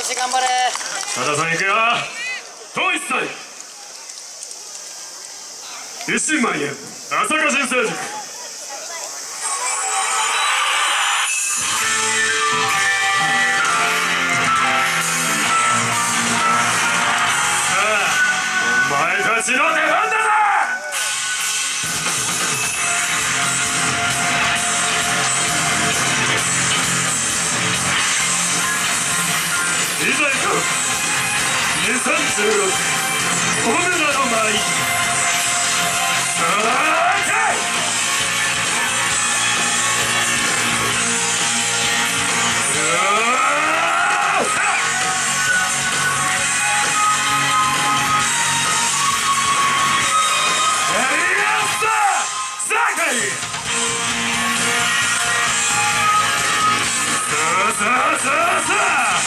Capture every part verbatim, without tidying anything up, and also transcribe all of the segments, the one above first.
し頑張れ。 多田さん行くよ。統一祭一心万円朝霞新成塾。さあお前たちの出番だぞ。いざ行こう。にせんじゅうろく小村の舞。さあ来い。さあさあさあ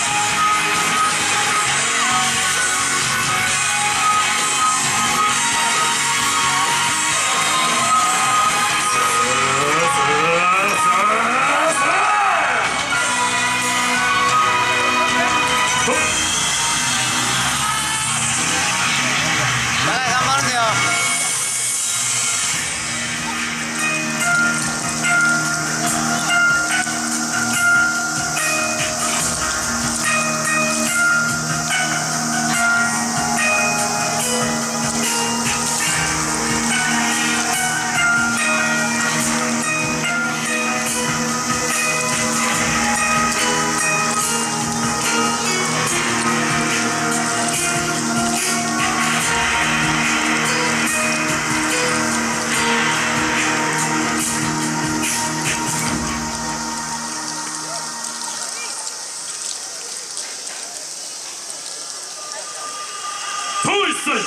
統一祭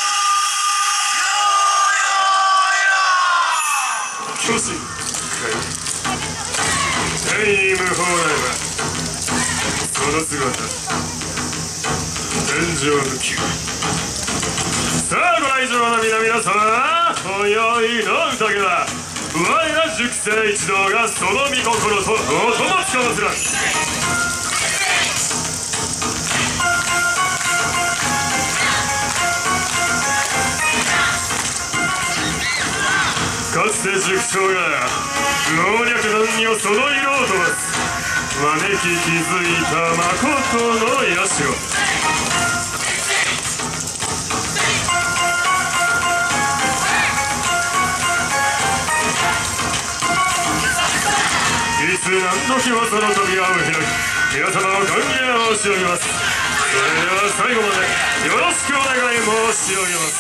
巨神天意無法なればその姿天上無休。さあご来場の皆々様、今宵の宴は我ら塾生一同がその御心とお供つかまつらん。かつて塾長が老若男女その色を飛ばす招き気づいた誠の社。いつ何時もその扉を開き皆様の歓迎を申し上げます。それでは最後までよろしくお願い申し上げます。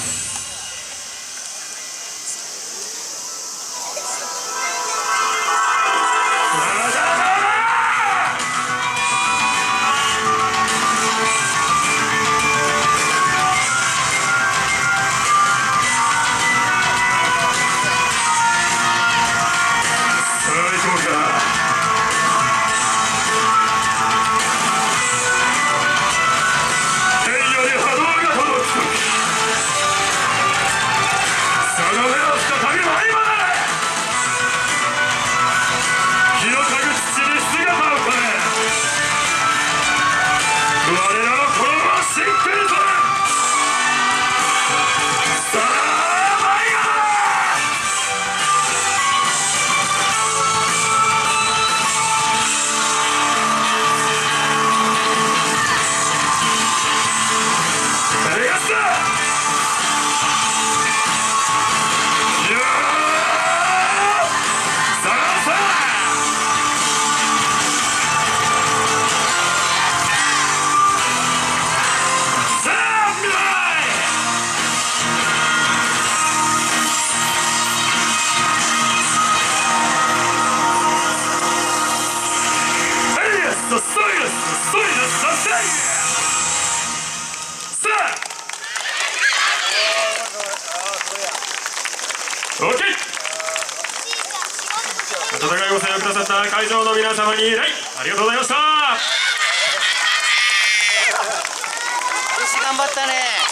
オッケー。温かいご声援をくださった会場の皆様に礼ありがとうございました。 よし頑張ったね。